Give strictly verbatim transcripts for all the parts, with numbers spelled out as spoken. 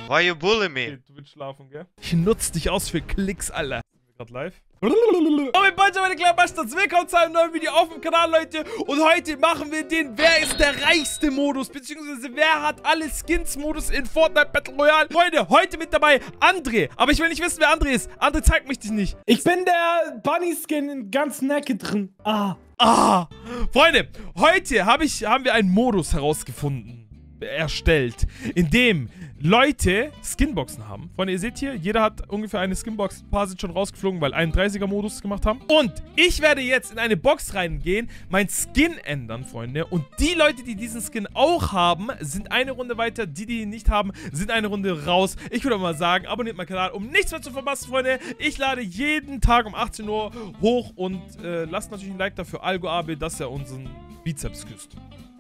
Why you bully me? Okay, du willst schlafen, gell? Ich nutze dich aus für Klicks, Alter. Sind wir gerade live? Oh, mein Freund, meine kleinen Bastards, willkommen zu einem neuen Video auf dem Kanal, Leute. Und heute machen wir den Wer ist der reichste Modus, beziehungsweise wer hat alle Skins-Modus in Fortnite Battle Royale. Freunde, heute mit dabei André. Aber ich will nicht wissen, wer André ist. André zeigt mich dich nicht. Ich bin der Bunny-Skin in ganz Necke drin. Ah. Ah. Freunde, heute hab ich, haben wir einen Modus herausgefunden, erstellt, in dem Leute Skinboxen haben. Freunde, ihr seht hier, jeder hat ungefähr eine Skinbox. Ein paar sind schon rausgeflogen, weil einunddreißiger Modus gemacht haben. Und ich werde jetzt in eine Box reingehen, mein Skin ändern, Freunde. Und die Leute, die diesen Skin auch haben, sind eine Runde weiter. Die, die ihn nicht haben, sind eine Runde raus. Ich würde mal sagen, abonniert meinen Kanal, um nichts mehr zu verpassen, Freunde. Ich lade jeden Tag um achtzehn Uhr hoch und äh, lasst natürlich ein Like dafür, Algo A B, dass er unseren Bizeps küsst.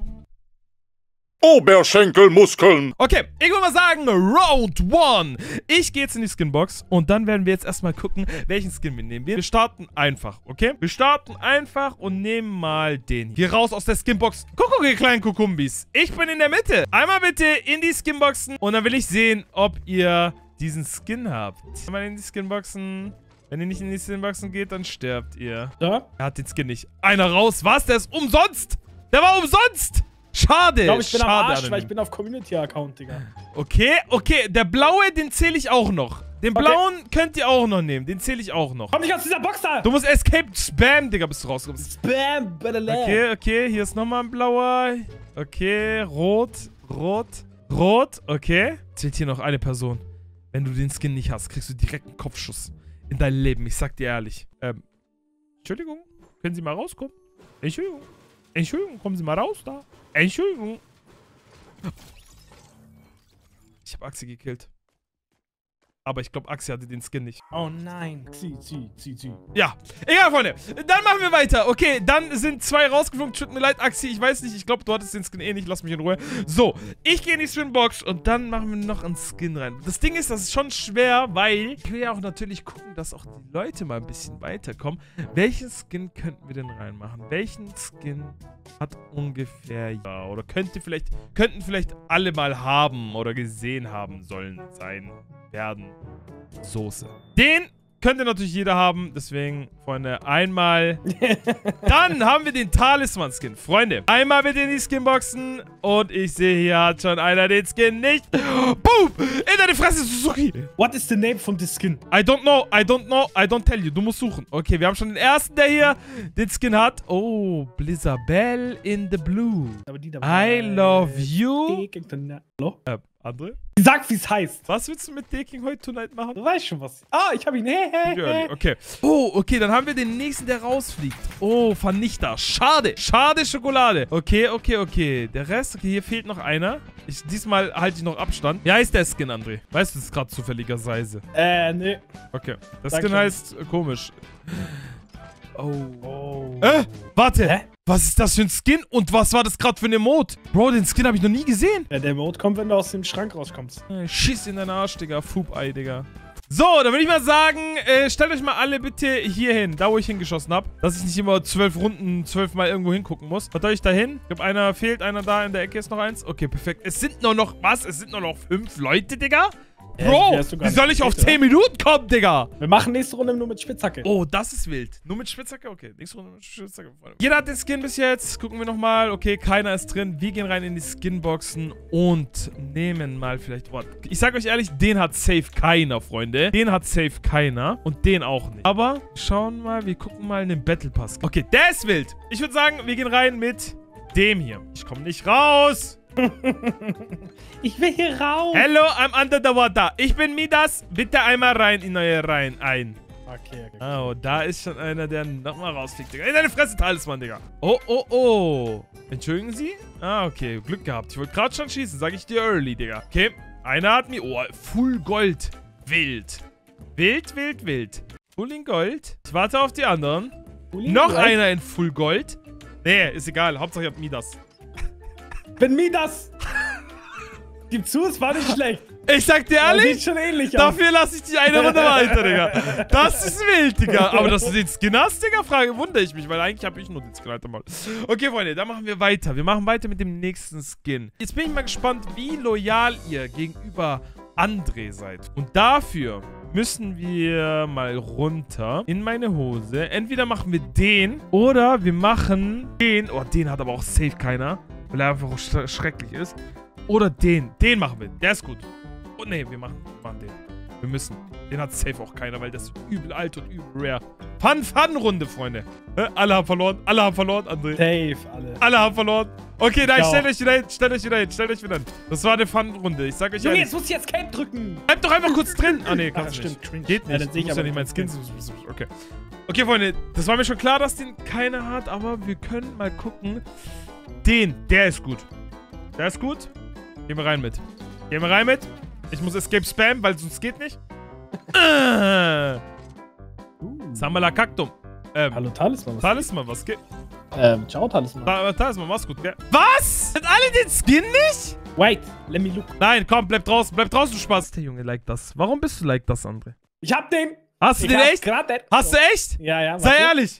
Oberschenkelmuskeln. Okay, ich würde mal sagen, Round one. Ich gehe jetzt in die Skinbox und dann werden wir jetzt erstmal gucken, welchen Skin wir nehmen. Wir starten einfach, okay? Wir starten einfach und nehmen mal den hier raus aus der Skinbox. Kuckuck, ihr kleinen Kukumbis. Ich bin in der Mitte. Einmal bitte in die Skinboxen und dann will ich sehen, ob ihr diesen Skin habt. Einmal in die Skinboxen. Wenn ihr nicht in die Skinboxen geht, dann sterbt ihr. Ja? Er hat den Skin nicht. Einer raus. Was? Der ist umsonst. Der war umsonst. Schade. Ich glaube, ich bin Schade, am Arsch, Anonym. weil ich bin auf Community-Account, Digga. Okay, okay. Der blaue, den zähle ich auch noch. Den Okay. blauen könnt ihr auch noch nehmen. Den zähle ich auch noch. Komm nicht aus dieser Box da! Du musst Escape Spam, Digga, bis du rauskommst. Spam, better land. Okay, okay. Hier ist nochmal ein blauer. Okay, rot, rot, rot. Okay. Zählt hier noch eine Person. Wenn du den Skin nicht hast, kriegst du direkt einen Kopfschuss in dein Leben. Ich sag dir ehrlich. Ähm, Entschuldigung. Können Sie mal rauskommen? Entschuldigung. Entschuldigung, kommen Sie mal raus da. Entschuldigung. Ich habe Axi gekillt. Aber ich glaube, Axi hatte den Skin nicht. Oh nein. Zieh, zieh, zieh, zieh. Ja, egal, Freunde. Dann machen wir weiter. Okay, dann sind zwei rausgeflogen. Tut mir leid, Axi. Ich weiß nicht. Ich glaube, du hattest den Skin eh nicht. Lass mich in Ruhe. So, ich gehe in die Skinbox und dann machen wir noch einen Skin rein. Das Ding ist, das ist schon schwer, weil ich will ja auch natürlich gucken, dass auch die Leute mal ein bisschen weiterkommen. Welchen Skin könnten wir denn reinmachen? Welchen Skin hat ungefähr, ja, oder könnte vielleicht, könnten vielleicht alle mal haben oder gesehen haben sollen, sein, werden. Soße. Den könnte natürlich jeder haben, deswegen, Freunde, einmal. Dann haben wir den Talisman-Skin. Freunde, einmal bitte in die Skinboxen und ich sehe, hier hat schon einer den Skin nicht. Boom! In deine Fresse, Suzuki! What is the name from the skin? I don't know, I don't know, I don't tell you. Du musst suchen. Okay, wir haben schon den ersten, der hier den Skin hat. Oh, Blizzabelle in the blue. I love you. Hallo? Äh, André? Sag, wie es heißt. Was willst du mit Deking heute tonight machen? Du weißt schon was. Ah, ich hab ihn. Hey, hey, hey. Okay. Oh, okay, dann haben wir den nächsten, der rausfliegt. Oh, Vernichter. Schade. Schade Schokolade. Okay, okay, okay. Der Rest, okay, hier fehlt noch einer. Ich, diesmal halte ich noch Abstand. Wie heißt der Skin, André? Weißt du, das ist gerade zufälligerweise. Äh, nee. Okay. Der Sag Skin schon. heißt äh, komisch. Oh. Oh. Äh, warte. Hä? Was ist das für ein Skin? Und was war das gerade für ein Emote? Bro, den Skin habe ich noch nie gesehen. Ja, der Mode kommt, wenn du aus dem Schrank rauskommst. Äh, Schiss in deinen Arsch, Digga. Fub-Ei, Digga. So, dann würde ich mal sagen, äh, stellt euch mal alle bitte hier hin, da wo ich hingeschossen habe. Dass ich nicht immer zwölf Runden, zwölf Mal irgendwo hingucken muss. Stellt euch da hin. Ich glaube, einer fehlt, einer da in der Ecke ist noch eins. Okay, perfekt. Es sind nur noch, was? Es sind nur noch fünf Leute, Digga? Äh, Bro, wärst du gar wie soll nicht ich auf schlecht, zehn Minuten kommen, Digga? Wir machen nächste Runde nur mit Spitzhacke. Oh, das ist wild. Nur mit Spitzhacke? Okay, nächste Runde mit Spitzhacke. Jeder hat den Skin bis jetzt. Gucken wir nochmal. Okay, keiner ist drin. Wir gehen rein in die Skinboxen und nehmen mal vielleicht... Oh, ich sag euch ehrlich, den hat safe keiner, Freunde. Den hat safe keiner. Und den auch nicht. Aber schauen mal, wir gucken mal in den Battle Pass. Okay, der ist wild. Ich würde sagen, wir gehen rein mit dem hier. Ich komme nicht raus. Ich will hier raus. Hello, I'm under the water. Ich bin Midas. Bitte einmal rein in eure Reihen ein. Okay, okay. Oh, da ist schon einer, der nochmal rausfliegt, Digga. In deine Fresse, Talisman, Digga. Oh, oh, oh. Entschuldigen Sie? Ah, okay. Glück gehabt. Ich wollte gerade schon schießen. Sag ich dir early, Digga. Okay. Einer hat mir... Oh, Full Gold. Wild. Wild, wild, wild. Full in Gold. Ich warte auf die anderen. Uli, Noch right? einer in Full Gold. Nee, ist egal. Hauptsache, ich hab Midas. Bin Midas. Gib zu, es war nicht schlecht. Ich sag dir Das ehrlich, sieht schon ähnlich aus. dafür lasse ich dich eine Runde weiter, Digga. Das ist wild, Digga. Aber dass du den Skin hast, Digga, frage, wundere ich mich, weil eigentlich habe ich nur den Skin, Alter, mal. Okay, Freunde, dann machen wir weiter. Wir machen weiter mit dem nächsten Skin. Jetzt bin ich mal gespannt, wie loyal ihr gegenüber André seid. Und dafür müssen wir mal runter in meine Hose. Entweder machen wir den oder wir machen den. Oh, den hat aber auch safe keiner, weil er einfach sch schrecklich ist. Oder den. Den machen wir. Der ist gut. Oh, nee, wir machen, wir machen den. Wir müssen. Den hat safe auch keiner, weil das ist übel alt und übel rare. Fun-Fun-Runde, Freunde. Äh, alle haben verloren. Alle haben verloren, André. Safe, alle. Alle haben verloren. Okay, nein, Ich stellt auch. euch wieder hin. Stellt euch wieder hin. Stellt euch wieder hin. Das war eine Fun-Runde. Ich sag euch Junge, ehrlich. jetzt muss ich jetzt Cape drücken. Bleib doch einfach kurz drin. Ah, nee, Ah, kannst du stimmt, nicht. cringe. Geht Ja, nicht. dann seh ich Du musst ja aber nicht mein den Skin. Okay. Okay, Freunde. Das war mir schon klar, dass den keiner hat, aber wir können mal gucken. Den, der ist gut. Der ist gut. Gehen wir rein mit. Gehen wir rein mit. Ich muss Escape spammen, weil sonst geht nicht. äh. Uh. Samala Kaktum. Ähm, Hallo Talisman. Was Talisman, was geht? Ähm, ciao Talisman. Ta Talisman, mach's gut, gell? Was? Sind alle den Skin nicht? Wait, let me look. Nein, komm, bleib draußen. Bleib draußen, du Spaß. Der Junge, like das. Warum bist du like das, André? Ich hab den. Hast du Ich den hab's echt? grad den. Hast du echt? Ja, ja. Sei warte. ehrlich.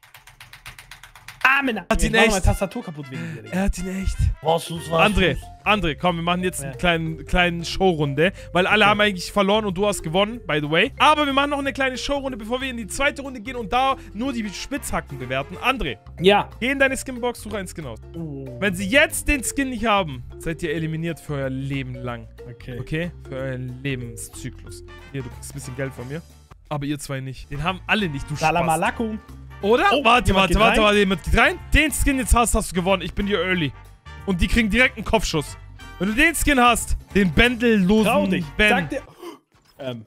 Ah, Männer. Hat Ich ihn mach echt. meine Tastatur kaputt wegen dir. Digga. Er hat ihn echt. Was, was, was? André, André, komm, wir machen jetzt Ja. eine kleine, kleine Showrunde, weil alle haben eigentlich verloren und du hast gewonnen, by the way. Aber wir machen noch eine kleine Showrunde, bevor wir in die zweite Runde gehen und da nur die Spitzhacken bewerten. André, Ja. geh in deine Skinbox, suche einen Skin aus. Uh, Wenn sie jetzt den Skin nicht haben, seid ihr eliminiert für euer Leben lang. okay. Okay? Für euren Lebenszyklus. Hier, du kriegst ein bisschen Geld von mir. Aber ihr zwei nicht. Den haben alle nicht, du Spaß. Salamalakum. Oder? Oh, warte, jemand warte, geht warte, rein? warte, jemand geht rein. Den Skin jetzt hast, hast du gewonnen. Ich bin dir early. Und die kriegen direkt einen Kopfschuss. Wenn du den Skin hast, den bändellosen Trau dich. Ben. Sag dir. Ähm.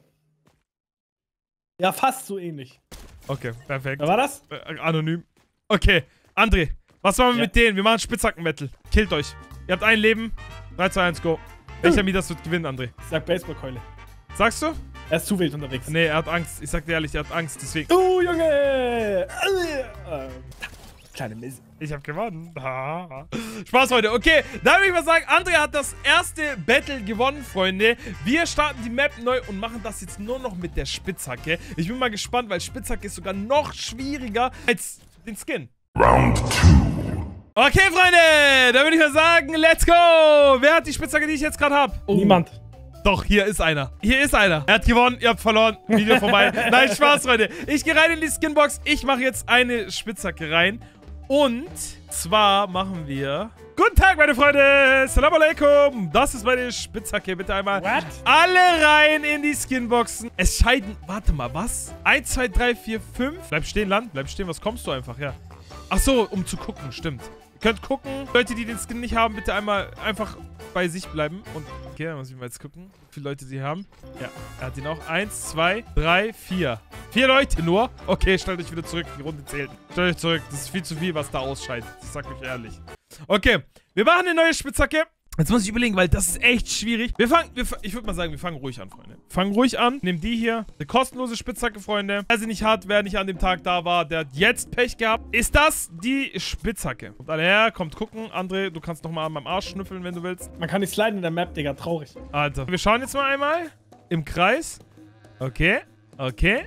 Ja, fast so ähnlich. Okay, perfekt. Wer war das? Äh, anonym. Okay, André, was machen wir Ja. mit denen? Wir machen Spitzhacken-Battle. Killt euch. Ihr habt ein Leben. drei, zwei, eins, go. Welcher Midas wird gewinnen, André? Ich sag Baseballkeule. Sagst du? Er ist zu wild unterwegs. Nee, er hat Angst. Ich sag dir ehrlich, er hat Angst. Deswegen. Oh, Junge! Ähm, kleine Mist. Ich hab gewonnen. Ha. Spaß, Freunde. Okay, dann würde ich mal sagen, André hat das erste Battle gewonnen, Freunde. Wir starten die Map neu und machen das jetzt nur noch mit der Spitzhacke. Ich bin mal gespannt, weil Spitzhacke ist sogar noch schwieriger als den Skin. Round two. Okay, Freunde, dann würde ich mal sagen, let's go. Wer hat die Spitzhacke, die ich jetzt gerade habe? Niemand. Doch, hier ist einer. Hier ist einer. Er hat gewonnen, ihr habt verloren. Video vorbei. Nein, Spaß, Freunde. Ich gehe rein in die Skinbox. Ich mache jetzt eine Spitzhacke rein. Und zwar machen wir... Guten Tag, meine Freunde. Salam alaikum. Das ist meine Spitzhacke. Bitte einmal What? alle rein in die Skinboxen. Es scheiden... Warte mal, was? eins, zwei, drei, vier, fünf. Bleib stehen, Land. Bleib stehen. Was kommst du einfach? Ja. Ach so, um zu gucken. Stimmt. Ihr könnt gucken. Leute, die den Skin nicht haben, bitte einmal einfach bei sich bleiben. Und okay, dann muss ich mal jetzt gucken, wie viele Leute sie haben. Ja, er hat ihn auch. Eins, zwei, drei, vier. Vier Leute nur. Okay, stellt euch wieder zurück. Die Runde zählt. Stellt euch zurück. Das ist viel zu viel, was da ausscheidet. Ich sag euch ehrlich. Okay, wir machen eine neue Spitzhacke. Jetzt muss ich überlegen, weil das ist echt schwierig. Wir fangen, wir, ich würde mal sagen, wir fangen ruhig an, Freunde. Fangen ruhig an. Nehmen die hier. Eine kostenlose Spitzhacke, Freunde. Wer sie nicht hat, wer nicht an dem Tag da war, der hat jetzt Pech gehabt. Ist das die Spitzhacke? Kommt alle her, kommt gucken. André, du kannst nochmal an meinem Arsch schnüffeln, wenn du willst. Man kann nicht sliden in der Map, Digga. Traurig. Alter. Wir schauen jetzt mal einmal. Im Kreis. Okay. Okay.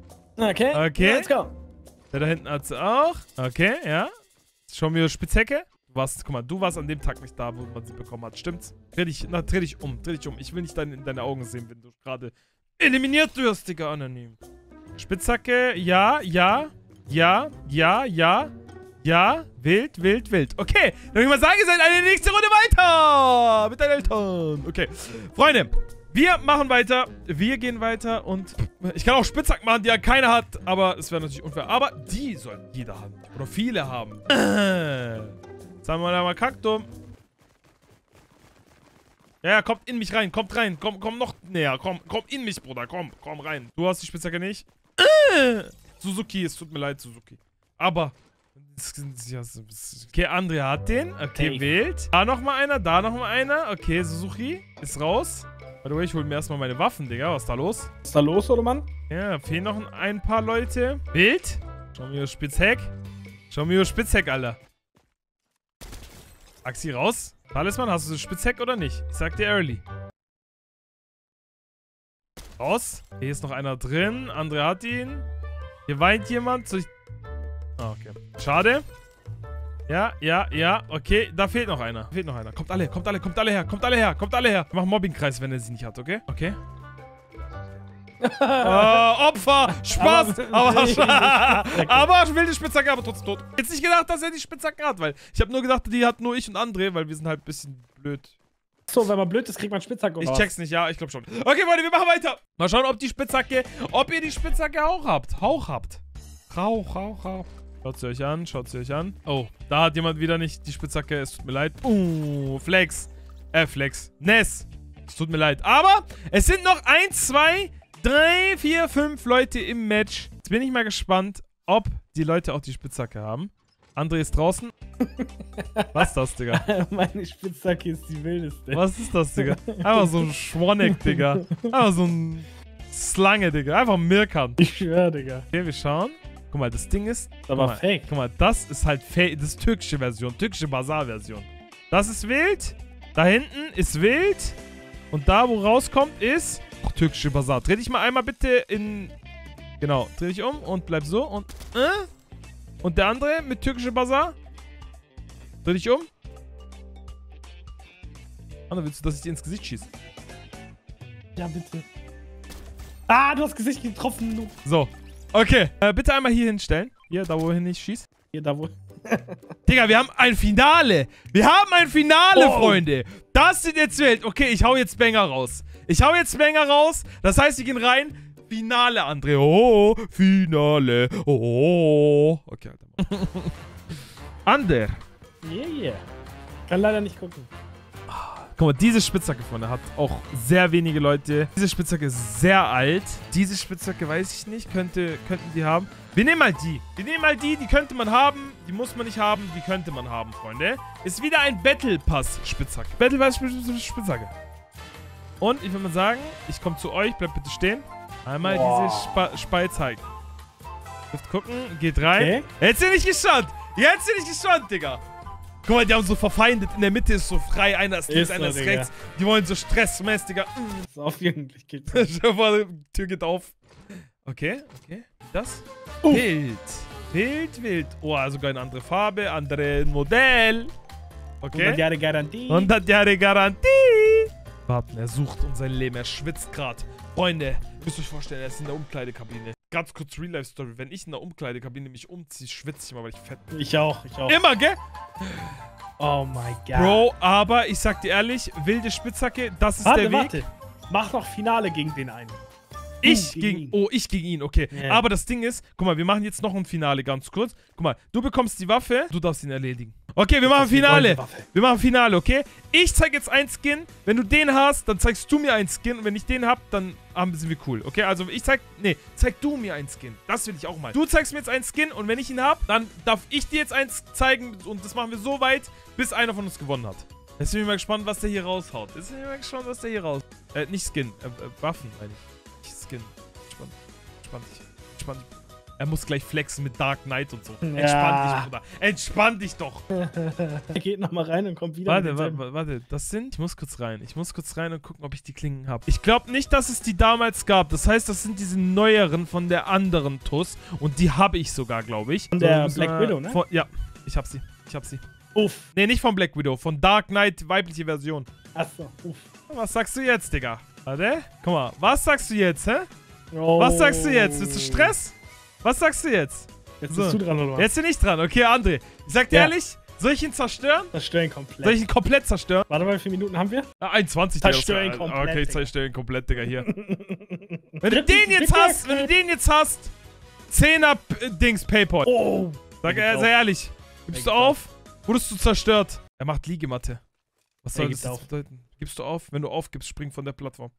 Okay. Okay. Let's go. Der da hinten hat sie auch. Okay, ja. Schauen wir Spitzhacke. Du warst, guck mal, du warst an dem Tag nicht da, wo man sie bekommen hat. Stimmt's? Dreh dich, na, dreh dich um, dreh dich um. Ich will nicht dein, in deine Augen sehen, wenn du gerade eliminiert wirst, Digga, anonym. Spitzhacke, ja, ja, ja, ja, ja, ja, wild, wild, wild. Okay, dann würde ich mal sagen, ihr seid eine nächste Runde weiter mit deinen Eltern. Okay, Freunde, wir machen weiter. Wir gehen weiter und ich kann auch Spitzhacken machen, die ja keiner hat, aber es wäre natürlich unfair. Aber die soll jeder haben oder viele haben. Sagen wir mal Kaktum. Ja, ja, kommt in mich rein, kommt rein, komm, komm noch näher, komm, komm in mich, Bruder, komm, komm rein. Du hast die Spitzhacke nicht? Äh, Suzuki, es tut mir leid, Suzuki. Aber, okay, André hat den, okay, Safe. wählt. Da nochmal einer, da nochmal einer, okay, Suzuki ist raus. By the way, ich hol mir erstmal meine Waffen, Digga, was ist da los? Was ist da los, oder Mann? Ja, fehlen noch ein paar Leute. Wild. Schauen wir Spitzhack. Schauen wir Spitzhack, Alter. Axi raus. Talisman, hast du Spitzhack oder nicht? Ich sag dir early. Raus. Hier ist noch einer drin. André hat ihn. Hier weint jemand. Soll ich... Ah, okay. Schade. Ja, ja, ja. Okay, da fehlt noch einer. Da fehlt noch einer. Kommt alle, kommt alle, kommt alle her, kommt alle her, kommt alle her. Mach einen Mobbingkreis, wenn er sie nicht hat, okay? Okay. Oh, Opfer! Spaß! Aber, aber, aber wilde Spitzhacke, aber trotzdem tot. Jetzt nicht gedacht, dass er die Spitzhacke hat, weil ich habe nur gedacht, die hat nur ich und André, weil wir sind halt ein bisschen blöd. So, wenn man blöd ist, kriegt man Spitzhacke. Ich check's nicht, ja, ich glaube schon. Okay, Freunde, wir machen weiter. Mal schauen, ob die Spitzhacke, ob ihr die Spitzhacke auch habt. Hauch habt. Rauch, Rauch, Rauch. Schaut sie euch an, schaut sie euch an. Oh, da hat jemand wieder nicht die Spitzhacke. Es tut mir leid. Uh, Flex. Äh, Flex. Ness. Es tut mir leid. Aber es sind noch eins, zwei, drei, vier, fünf Leute im Match. Jetzt bin ich mal gespannt, ob die Leute auch die Spitzhacke haben. André ist draußen. Was ist das, Digga? Meine Spitzhacke ist die wildeste. Was ist das, Digga? Einfach so ein Schwanneck, Digga. Einfach so ein Slange, Digga. Einfach ein Mirkan. Ich schwöre, Digga. Okay, wir schauen. Guck mal, das Ding ist... Das war fake. Guck mal, das ist halt fake. Das ist türkische Version. Türkische Basar-Version. Das ist wild. Da hinten ist wild. Und da, wo rauskommt, ist... Ach, türkische Basar. Dreh dich mal einmal bitte in... Genau. Dreh dich um und bleib so. Und... Äh? Und der andere mit türkische Basar? Dreh dich um. Anna, willst du, dass ich dir ins Gesicht schieße? Ja, bitte. Ah, du hast Gesicht getroffen. Du. So. Okay. Äh, bitte einmal hier hinstellen. Hier, da wohin ich schieße. Hier, da wo. Digga, wir haben ein Finale. Wir haben ein Finale, oh. Freunde. Das sind jetzt wild. Okay, ich hau jetzt Banger raus. Ich hau jetzt Banger raus. Das heißt, wir gehen rein. Finale, André. Oh, Finale. Oh. Okay, Alter. Ander. Yeah, yeah. Kann leider nicht gucken. Guck mal, diese Spitzhacke, Freunde, hat auch sehr wenige Leute. Diese Spitzhacke ist sehr alt. Diese Spitzhacke weiß ich nicht. Könnte, könnten die haben. Wir nehmen mal die. Wir nehmen mal die. Die könnte man haben. Die muss man nicht haben. Die könnte man haben, Freunde. Ist wieder ein Battle Pass Spitzhacke. Battle Pass Spitzhacke. Und ich will mal sagen, ich komme zu euch. Bleibt bitte stehen. Einmal Boah. diese Spa Spei zeigen. Dürft gucken. Geht rein. Okay. Jetzt bin ich gespannt. Jetzt bin ich gespannt, Digga. Guck mal, die haben so verfeindet. In der Mitte ist so frei. Einer ist links, Ist einer so, ist Digga. rechts. Die wollen so Stressmäßig, Digga. Das ist auf Jugendlich geht's. Stell dir vor, die Tür geht auf. Okay, okay. Das? Uh. Wild. Wild, wild. Oh, sogar eine andere Farbe, andere Modell. Okay. hundert Jahre Garantie. hundert Jahre Garantie. Warten, er sucht um sein Leben. Er schwitzt gerade. Freunde, müsst ihr euch vorstellen, er ist in der Umkleidekabine. Ganz kurz Real-Life-Story. Wenn ich in der Umkleidekabine mich umziehe, schwitze ich immer, weil ich fett bin. Ich auch, ich auch. Immer, gell? Oh mein Gott. Bro, aber ich sag dir ehrlich, wilde Spitzhacke, das ist warte, der Weg. warte. Mach noch Finale gegen den einen. Ich Du gegen, ihn. oh, ich gegen ihn, okay. Ja. Aber das Ding ist, guck mal, wir machen jetzt noch ein Finale ganz kurz. Guck mal, du bekommst die Waffe, du darfst ihn erledigen. Okay, wir machen Das ist die Finale. goldene Waffe. Wir machen Finale, okay? Ich zeig jetzt einen Skin. Wenn du den hast, dann zeigst du mir einen Skin. Und wenn ich den hab, dann haben, sind wir cool, okay? Also ich zeig, nee, zeig du mir einen Skin. Das will ich auch mal. Du zeigst mir jetzt einen Skin und wenn ich ihn hab, dann darf ich dir jetzt eins zeigen. Und das machen wir so weit, bis einer von uns gewonnen hat. Jetzt bin ich mal gespannt, was der hier raushaut. Jetzt bin ich mal gespannt, was der hier raus... Äh, nicht Skin, äh, äh Waffen, meine ich. Nicht Skin. Entspann, entspann dich. Entspann dich. Er muss gleich flexen mit Dark Knight und so. Ja. Entspann dich, Bruder. Entspann dich doch. Er geht nochmal rein und kommt wieder. Warte, mit dem- warte, warte. Das sind... Ich muss kurz rein. Ich muss kurz rein und gucken, ob ich die Klingen habe. Ich glaube nicht, dass es die damals gab. Das heißt, das sind diese neueren von der anderen T U S. Und die habe ich sogar, glaube ich. Von der müssen Black wir- Widow, ne? Von, ja, ich habe sie. Ich habe sie. Uff. Nee, nicht von Black Widow. Von Dark Knight, weibliche Version. Achso, uff. Was sagst du jetzt, Digga? Warte. Guck mal. Was sagst du jetzt, hä? Oh. Was sagst du jetzt? Bist du Stress? Was sagst du jetzt? Jetzt So. bist du dran, oder was? Jetzt bin ich dran. Okay, André. Ich sag dir Ja. ehrlich, soll ich ihn zerstören? Zerstören komplett. Soll ich ihn komplett zerstören? Warte mal, wie viele Minuten haben wir? Ah, einundzwanzig. Zerstör Digga. ihn komplett, Okay, ich Digga. zerstöre ihn komplett, Digga, hier. Wenn du Drittens, den jetzt bitte. hast, wenn du den jetzt hast, zehner P- Dings Paypal. Oh. Sag Er er, gibt sei auf. ehrlich. Gibst Er du gibt auf? Wurdest du zerstört? Er macht Liegematte. Was Er soll das gibt jetzt auf. bedeuten? Gibst du auf? Wenn du aufgibst, spring von der Plattform.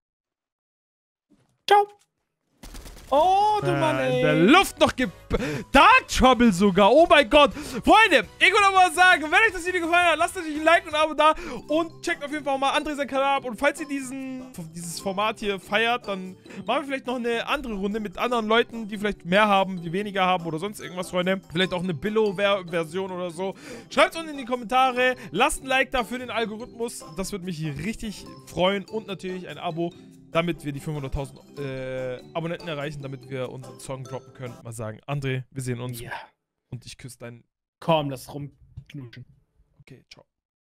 Ciao. Oh, du Äh, Mann, in der ey. Luft noch ge... Dark Trouble sogar. Oh mein Gott. Freunde, ich will noch mal sagen, wenn euch das Video gefallen hat, lasst natürlich ein Like und ein Abo da und checkt auf jeden Fall auch mal André seinen Kanal ab. Und falls ihr diesen, dieses Format hier feiert, dann machen wir vielleicht noch eine andere Runde mit anderen Leuten, die vielleicht mehr haben, die weniger haben oder sonst irgendwas, Freunde. Vielleicht auch eine Billo-Version oder so. Schreibt es unten in die Kommentare. Lasst ein Like da für den Algorithmus. Das würde mich hier richtig freuen. Und natürlich ein Abo, damit wir die fünfhunderttausend äh, Abonnenten erreichen, damit wir unseren Song droppen können. Mal sagen, André, wir sehen uns Ja. und ich küsse deinen Komm, lass rumknutschen. Okay, ciao.